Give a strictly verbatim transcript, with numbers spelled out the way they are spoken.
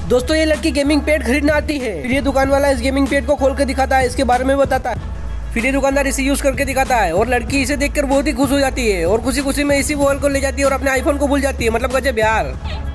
दोस्तों ये लड़की गेमिंग पैड खरीदना आती है। फिर ये दुकान वाला इस गेमिंग पैड को खोल के दिखाता है, इसके बारे में बताता है। फिर ये दुकानदार इसे यूज करके दिखाता है और लड़की इसे देखकर बहुत ही खुश हो जाती है और खुशी खुशी में इसी मोबाइल को ले जाती है और अपने आईफोन को भूल जाती है। मतलब गजब यार।